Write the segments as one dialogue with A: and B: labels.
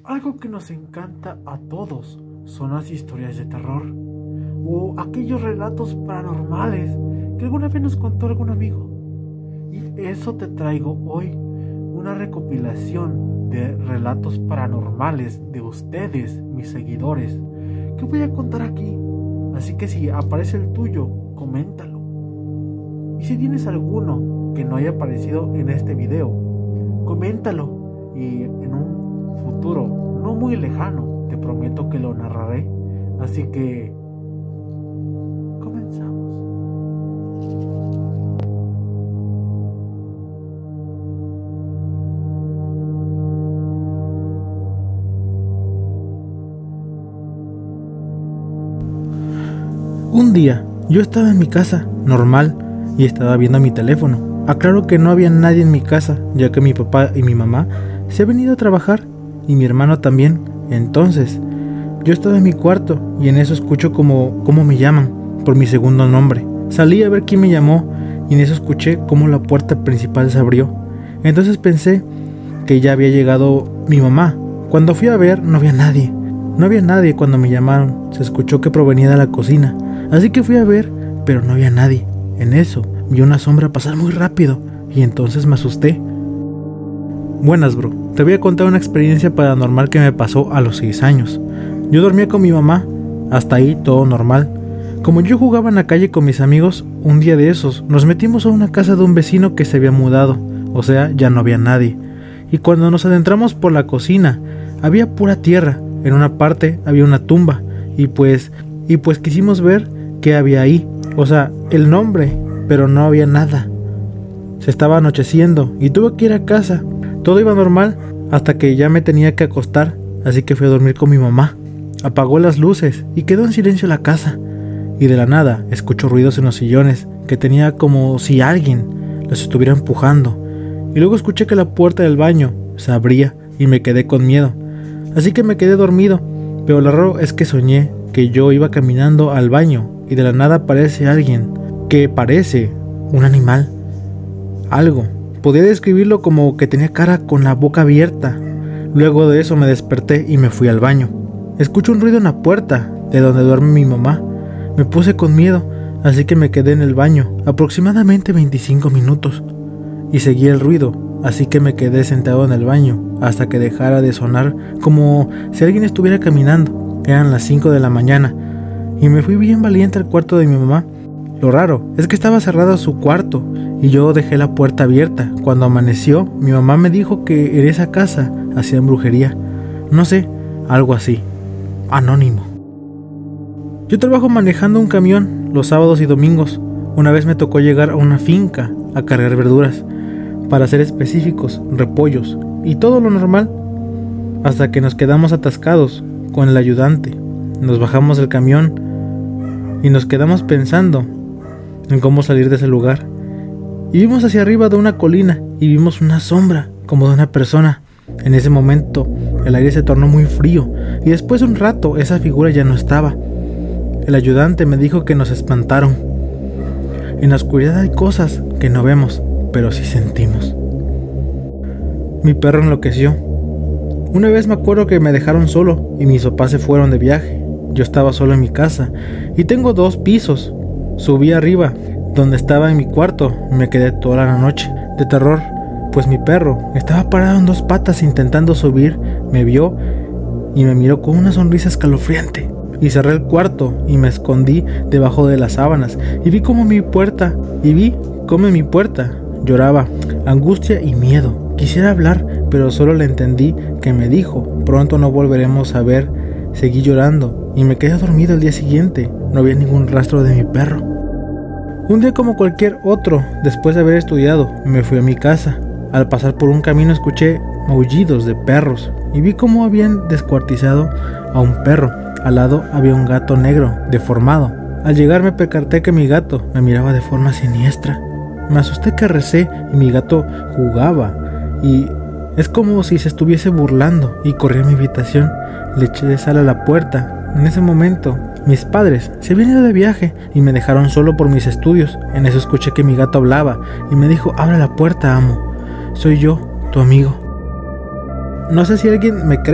A: Algo que nos encanta a todos son las historias de terror o aquellos relatos paranormales que alguna vez nos contó algún amigo. Y eso te traigo hoy, una recopilación de relatos paranormales de ustedes, mis seguidores, que voy a contar aquí. Así que si aparece el tuyo, coméntalo. Y si tienes alguno que no haya aparecido en este video, coméntalo y en un futuro no muy lejano te prometo que lo narraré. Así que comenzamos.
B: Un día, yo estaba en mi casa, normal, y estaba viendo mi teléfono. Aclaro que no había nadie en mi casa, ya que mi papá y mi mamá se habían ido a trabajar, y mi hermano también. Entonces, yo estaba en mi cuarto, y en eso escucho cómo me llaman, por mi segundo nombre. Salí a ver quién me llamó, y en eso escuché cómo la puerta principal se abrió. Entonces pensé que ya había llegado mi mamá. Cuando fui a ver, no había nadie. No había nadie cuando me llamaron. Se escuchó que provenía de la cocina. Así que fui a ver, pero no había nadie. En eso, vi una sombra pasar muy rápido y entonces me asusté. Buenas, bro. Te voy a contar una experiencia paranormal que me pasó a los 6 años. Yo dormía con mi mamá. Hasta ahí todo normal. Como yo jugaba en la calle con mis amigos, un día de esos nos metimos a una casa de un vecino que se había mudado. O sea, ya no había nadie. Y cuando nos adentramos por la cocina, había pura tierra. En una parte había una tumba. Y pues quisimos ver qué había ahí, o sea, el nombre, pero no había nada. Se estaba anocheciendo y tuve que ir a casa. Todo iba normal hasta que ya me tenía que acostar, así que fui a dormir con mi mamá. Apagó las luces y quedó en silencio la casa. Y de la nada escucho ruidos en los sillones, que tenía como si alguien los estuviera empujando. Y luego escuché que la puerta del baño se abría y me quedé con miedo. Así que me quedé dormido, pero lo raro es que soñé que yo iba caminando al baño y de la nada aparece alguien que parece un animal. Algo. Podía describirlo como que tenía cara con la boca abierta. Luego de eso me desperté y me fui al baño. Escucho un ruido en la puerta de donde duerme mi mamá. Me puse con miedo, así que me quedé en el baño aproximadamente 25 minutos. Y seguí el ruido, así que me quedé sentado en el baño hasta que dejara de sonar como si alguien estuviera caminando. Eran las 5 de la mañana y me fui bien valiente al cuarto de mi mamá. Lo raro es que estaba cerrado su cuarto y yo dejé la puerta abierta. Cuando amaneció, mi mamá me dijo que en esa casa hacían brujería. No sé, algo así. Anónimo. Yo trabajo manejando un camión los sábados y domingos. Una vez me tocó llegar a una finca a cargar verduras. Para ser específicos, repollos y todo lo normal. Hasta que nos quedamos atascados con el ayudante. Nos bajamos del camión y nos quedamos pensando en cómo salir de ese lugar. Y vimos hacia arriba de una colina y vimos una sombra como de una persona. En ese momento el aire se tornó muy frío y después de un rato esa figura ya no estaba. El ayudante me dijo que nos espantaron. En la oscuridad hay cosas que no vemos, pero sí sentimos. Mi perro enloqueció. Una vez me acuerdo que me dejaron solo y mis papás se fueron de viaje. Yo estaba solo en mi casa y tengo 2 pisos. Subí arriba, donde estaba en mi cuarto, y me quedé toda la noche de terror, pues mi perro estaba parado en 2 patas intentando subir. Me vio y me miró con una sonrisa escalofriante. Y cerré el cuarto y me escondí debajo de las sábanas y vi cómo mi puerta lloraba, angustia y miedo. Quisiera hablar, pero solo le entendí que me dijo, pronto no volveremos a ver. Seguí llorando y me quedé dormido el día siguiente. No había ningún rastro de mi perro. Un día como cualquier otro, después de haber estudiado, me fui a mi casa. Al pasar por un camino escuché maullidos de perros y vi cómo habían descuartizado a un perro. Al lado había un gato negro, deformado. Al llegar me percaté que mi gato me miraba de forma siniestra. Me asusté que recé y mi gato jugaba. Y es como si se estuviese burlando y corrí a mi habitación. Le eché sal a la puerta. En ese momento, mis padres se habían ido de viaje y me dejaron solo por mis estudios. En eso escuché que mi gato hablaba y me dijo: abre la puerta, amo. Soy yo, tu amigo. No sé si alguien me crea,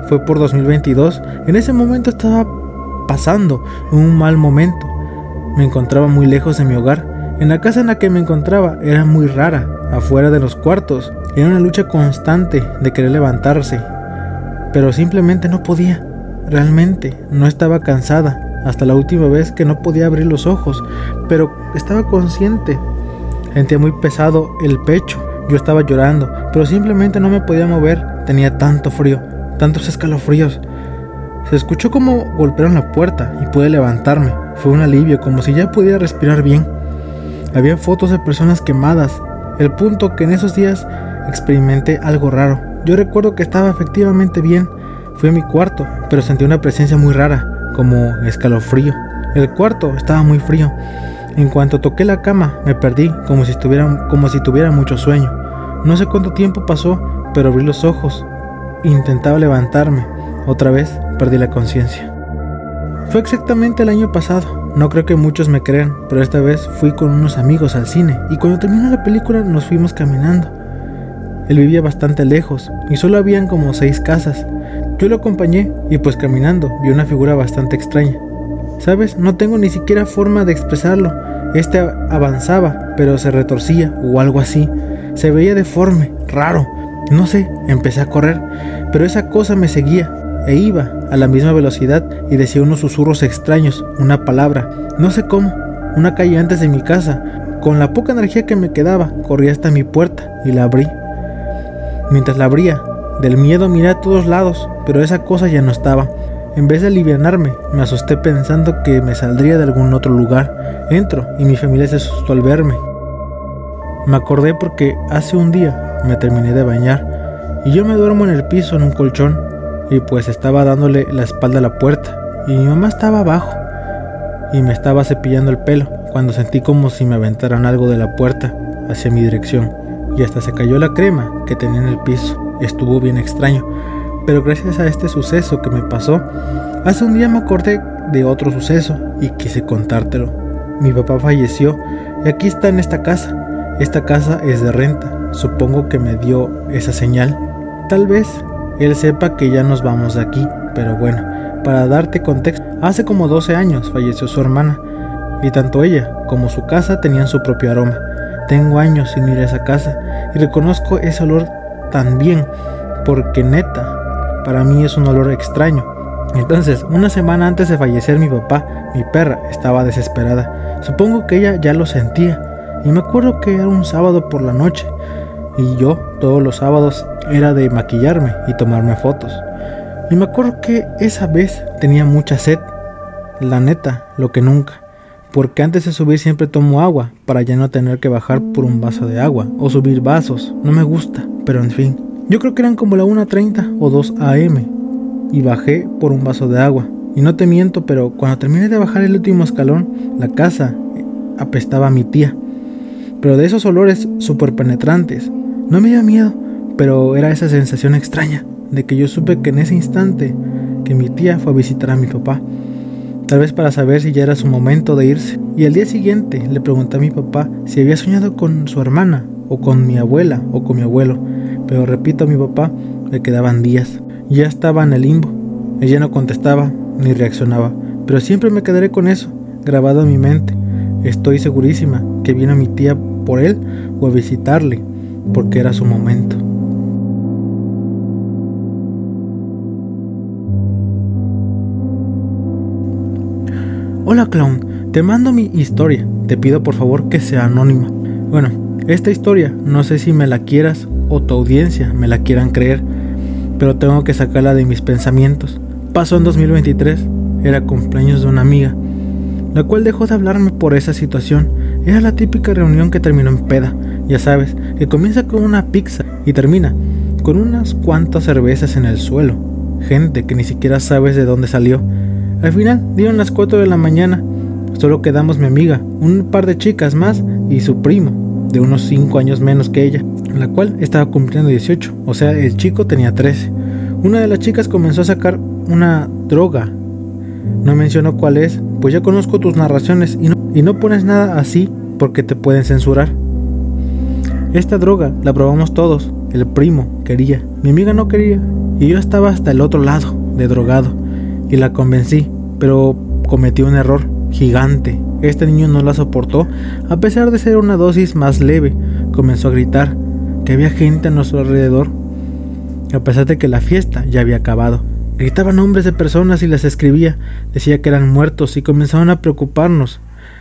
B: fue por 2022. En ese momento estaba pasando un mal momento. Me encontraba muy lejos de mi hogar. En la casa en la que me encontraba era muy rara, afuera de los cuartos. Era una lucha constante de querer levantarse, pero simplemente no podía. Realmente no estaba cansada hasta la última vez que no podía abrir los ojos, pero estaba consciente. Sentía muy pesado el pecho. Yo estaba llorando, pero simplemente no me podía mover. Tenía tanto frío, tantos escalofríos. Se escuchó como golpearon la puerta y pude levantarme. Fue un alivio, como si ya pudiera respirar bien. Había fotos de personas quemadas. El punto que en esos días experimenté algo raro. Yo recuerdo que estaba efectivamente bien. Fui a mi cuarto, pero sentí una presencia muy rara, como escalofrío. El cuarto estaba muy frío. En cuanto toqué la cama, me perdí, como si tuviera mucho sueño. No sé cuánto tiempo pasó, pero abrí los ojos. Intentaba levantarme. Otra vez perdí la conciencia. Fue exactamente el año pasado. No creo que muchos me crean, pero esta vez fui con unos amigos al cine y cuando terminó la película nos fuimos caminando. Él vivía bastante lejos y solo habían como 6 casas. Yo lo acompañé y pues caminando vi una figura bastante extraña. ¿Sabes? No tengo ni siquiera forma de expresarlo. Este avanzaba, pero se retorcía o algo así. Se veía deforme, raro. No sé, empecé a correr, pero esa cosa me seguía e iba a la misma velocidad y decía unos susurros extraños, una palabra, no sé cómo. Una calle antes de mi casa. Con la poca energía que me quedaba, corrí hasta mi puerta y la abrí. Mientras la abría, del miedo miré a todos lados, pero esa cosa ya no estaba. En vez de alivianarme, me asusté pensando que me saldría de algún otro lugar. Entro y mi familia se asustó al verme. Me acordé porque hace un día me terminé de bañar y yo me duermo en el piso en un colchón y pues estaba dándole la espalda a la puerta y mi mamá estaba abajo y me estaba cepillando el pelo cuando sentí como si me aventaran algo de la puerta hacia mi dirección y hasta se cayó la crema que tenía en el piso. Estuvo bien extraño, pero gracias a este suceso que me pasó, hace un día me acordé de otro suceso y quise contártelo. Mi papá falleció y aquí está en esta casa. Esta casa es de renta. Supongo que me dio esa señal. Tal vez él sepa que ya nos vamos de aquí, pero bueno, para darte contexto, hace como 12 años falleció su hermana y tanto ella como su casa tenían su propio aroma. Tengo años sin ir a esa casa y reconozco ese olor tan bien porque neta, para mí es un olor extraño. Entonces, una semana antes de fallecer mi papá, mi perra estaba desesperada. Supongo que ella ya lo sentía. Y me acuerdo que era un sábado por la noche y yo todos los sábados era de maquillarme y tomarme fotos. Y me acuerdo que esa vez tenía mucha sed, la neta, lo que nunca, porque antes de subir siempre tomo agua para ya no tener que bajar por un vaso de agua o subir vasos. No me gusta, pero en fin. Yo creo que eran como la 1:30 o 2 AM y bajé por un vaso de agua. Y no te miento, pero cuando terminé de bajar el último escalón, la casa apestaba a mi tía. Pero de esos olores súper penetrantes. No me dio miedo, pero era esa sensación extraña de que yo supe que en ese instante que mi tía fue a visitar a mi papá, tal vez para saber si ya era su momento de irse. Y al día siguiente le pregunté a mi papá si había soñado con su hermana, o con mi abuela, o con mi abuelo, pero repito, a mi papá le quedaban días. Ya estaba en el limbo. Ella no contestaba ni reaccionaba, pero siempre me quedaré con eso, grabado en mi mente. Estoy segurísima que vino mi tía por él o a visitarle, porque era su momento. Hola clown, te mando mi historia, te pido por favor que sea anónima. Bueno, esta historia no sé si me la quieras o tu audiencia me la quieran creer, pero tengo que sacarla de mis pensamientos. Pasó en 2023, era cumpleaños de una amiga, la cual dejó de hablarme por esa situación. Era la típica reunión que terminó en peda, ya sabes, que comienza con una pizza y termina con unas cuantas cervezas en el suelo, gente que ni siquiera sabes de dónde salió. Al final dieron las 4 de la mañana, solo quedamos mi amiga, un par de chicas más y su primo, de unos 5 años menos que ella, la cual estaba cumpliendo 18, o sea el chico tenía 13. Una de las chicas comenzó a sacar una droga, no menciono cuál es, pues ya conozco tus narraciones y no pones nada así porque te pueden censurar. Esta droga la probamos todos, el primo quería, mi amiga no quería, y yo estaba hasta el otro lado, de drogado, y la convencí, pero cometí un error gigante. Este niño no la soportó, a pesar de ser una dosis más leve. Comenzó a gritar que había gente a nuestro alrededor, a pesar de que la fiesta ya había acabado. Gritaba nombres de personas y las escribía, decía que eran muertos y comenzamos a preocuparnos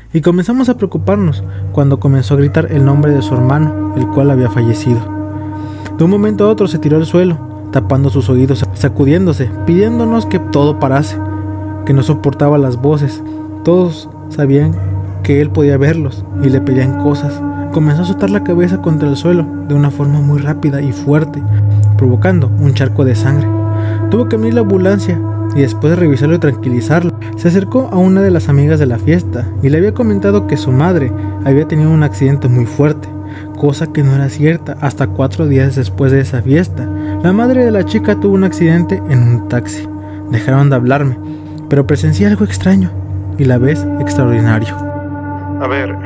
B: cuando comenzó a gritar el nombre de su hermano, el cual había fallecido. De un momento a otro se tiró al suelo, tapando sus oídos, sacudiéndose, pidiéndonos que todo parase, que no soportaba las voces. Todos sabían que él podía verlos y le pedían cosas. Comenzó a azotar la cabeza contra el suelo de una forma muy rápida y fuerte, provocando un charco de sangre. Tuvo que venir la ambulancia y después de revisarlo y tranquilizarlo, se acercó a una de las amigas de la fiesta y le había comentado que su madre había tenido un accidente muy fuerte, cosa que no era cierta. Hasta 4 días después de esa fiesta, la madre de la chica tuvo un accidente en un taxi. Dejaron de hablarme, pero presencié algo extraño y a la vez extraordinario.
C: A ver,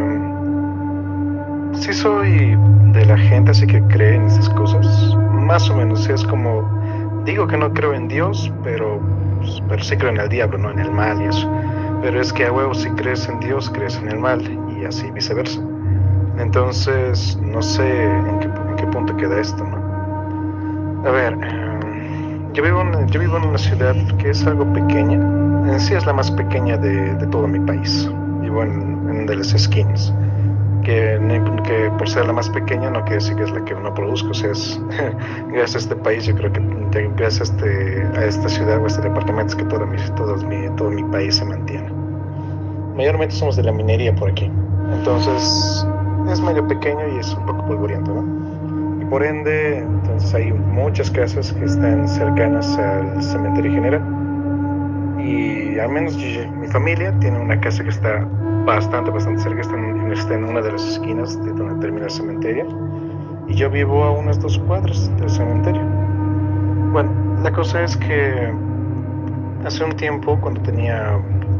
C: sí soy de la gente así que cree en esas cosas, más o menos. Es como, digo que no creo en Dios, pero sí creo en el diablo, no en el mal y eso. Pero es que a huevo, si crees en Dios, crees en el mal y así viceversa. Entonces, no sé en qué punto queda esto, ¿no? A ver, yo vivo en una ciudad que es algo pequeña. En sí es la más pequeña de todo mi país. Vivo en de las esquinas. Que por ser la más pequeña no quiere decir que es la que no produzco. O sea, gracias a este país, yo creo que gracias a esta ciudad o a este departamento es que todo mi país se mantiene. Mayormente somos de la minería por aquí. Entonces es medio pequeño y es un poco polvoriento, ¿no? Y por ende, entonces hay muchas casas que están cercanas al cementerio general. Y al menos mi familia tiene una casa que está bastante cerca, está en una de las esquinas de donde termina el cementerio, y yo vivo a unas 2 cuadras del cementerio. Bueno, la cosa es que hace un tiempo, cuando tenía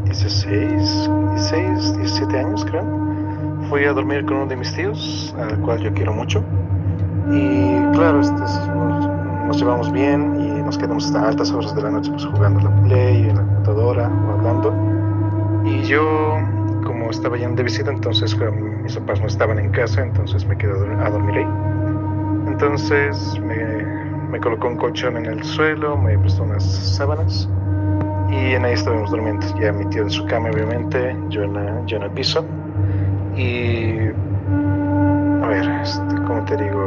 C: 17 años creo, fui a dormir con uno de mis tíos, al cual yo quiero mucho, y claro, nos llevamos bien y nos quedamos hasta altas horas de la noche pues, jugando a la play, en la computadora o hablando. Y yo, como estaba yendo de visita, entonces mis papás no estaban en casa, entonces me quedé a dormir ahí. Entonces me colocó un colchón en el suelo, me prestó unas sábanas y en ahí estábamos durmiendo. Ya mi tío en su cama, obviamente, yo en el piso. Y a ver, ¿cómo te digo?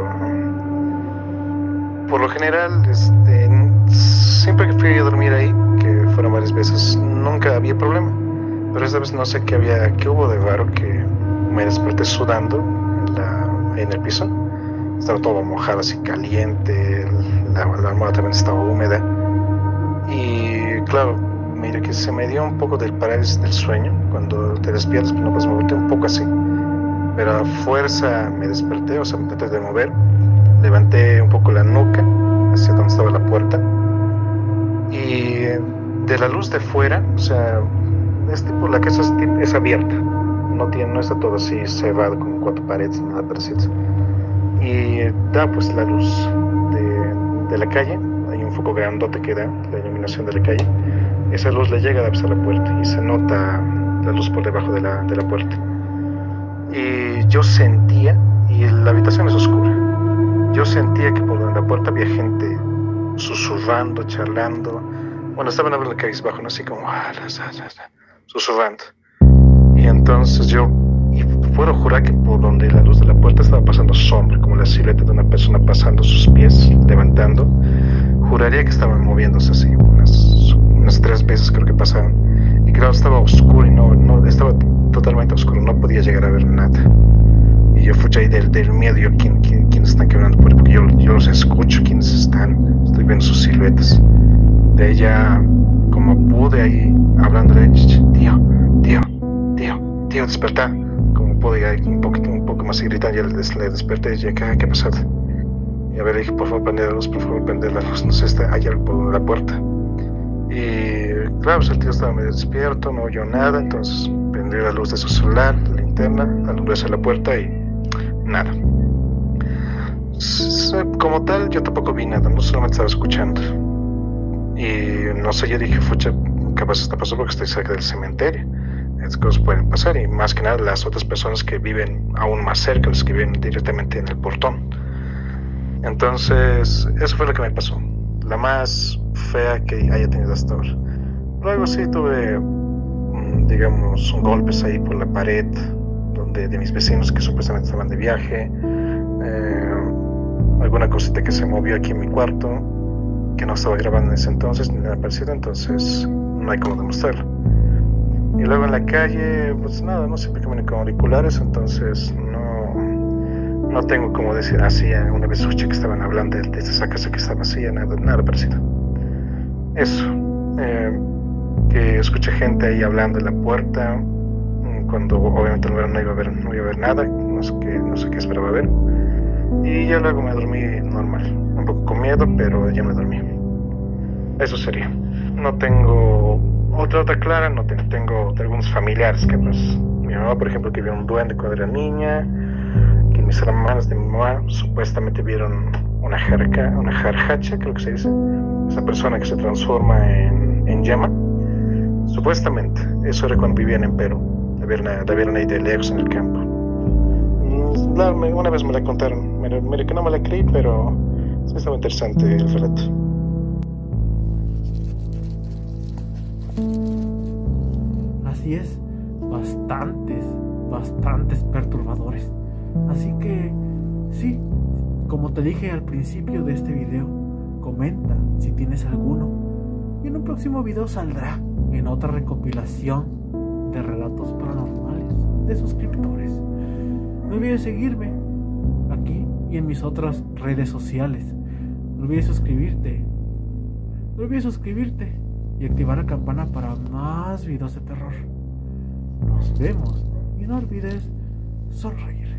C: Por lo general, siempre que fui a dormir ahí, que fueron varias veces, nunca había problema. Pero esta vez no sé qué hubo de raro, que me desperté sudando en el piso. Estaba todo mojado, así caliente, la almohada también estaba húmeda. Y claro, mira que se me dio un poco del parálisis del sueño. Cuando te despiertas, pues no puedes moverte, un poco así. Pero a fuerza me desperté, o sea, me traté de mover. Levanté un poco la nuca hacia donde estaba la puerta. Y de la luz de fuera, o sea, la casa es abierta, no está todo así cerrado con 4 paredes, nada parecido. Y da pues la luz de la calle, hay un foco grandote que da la iluminación de la calle. Esa luz le llega a la puerta y se nota la luz por debajo de la puerta. Y yo sentía, y la habitación es oscura, yo sentía que por la puerta había gente susurrando, charlando. Bueno, estaban hablando de cabizbajo, ¿no? Así como susurrando. Y entonces y puedo jurar que por donde la luz de la puerta estaba pasando sombra, como la silueta de una persona pasando sus pies, levantando. Juraría que estaban moviéndose así, unas 3 veces creo que pasaron. Y claro, estaba oscuro y no estaba totalmente oscuro, no podía llegar a ver nada. Y yo fui ahí del miedo, yo, ¿quiénes están quebrando? Porque yo los escucho, quiénes están, estoy viendo sus siluetas. De ella, como pude ahí, hablándole, tío, despertá. Como pude ahí, un poco más gritando, ya le desperté, y ya, ¿qué ha pasado? Y a ver, le dije, por favor, prende la luz, no sé, está allá por la puerta. Y claro, pues el tío estaba medio despierto, no oyó nada, entonces prendió la luz de su celular, la linterna, alumbró hacia la puerta y nada. Como tal, yo tampoco vi nada, no solamente estaba escuchando. Y no sé, yo dije, fucha, capaz está pasando porque estoy cerca del cementerio. Estas cosas pueden pasar, y más que nada las otras personas que viven aún más cerca, los que viven directamente en el portón. Entonces, eso fue lo que me pasó, la más fea que haya tenido hasta ahora. Luego sí tuve, digamos, golpes ahí por la pared de mis vecinos que supuestamente estaban de viaje, alguna cosita que se movió aquí en mi cuarto, que no estaba grabando en ese entonces ni nada parecido, entonces no hay cómo demostrarlo. Y luego en la calle, pues nada, no siempre camino con auriculares, entonces no tengo como decir así. Una vez escuché que estaban hablando de esa casa que estaba vacía, nada parecido. Eso, que escuché gente ahí hablando en la puerta, cuando obviamente no iba a ver nada, no sé qué esperaba ver. Y ya luego me dormí normal, un poco con miedo, pero ya me dormí. Eso sería. No tengo otra clara, no tengo de algunos familiares que pues, mi mamá por ejemplo que vio un duende cuando era niña, que mis hermanas de mi mamá supuestamente vieron una jarjacha, creo que se dice, esa persona que se transforma en llama, supuestamente, eso era cuando vivían en Perú, la vieron ahí de lejos en el campo. Una vez me la contaron, mira que no me la creí, pero sí estaba interesante el relato.
A: Así es, bastantes perturbadores. Así que, sí, como te dije al principio de este video, comenta si tienes alguno. Y en un próximo video saldrá en otra recopilación de relatos paranormales de suscriptores. No olvides seguirme aquí y en mis otras redes sociales. No olvides suscribirte. Y activar la campana para más videos de terror. Nos vemos y no olvides sonreír.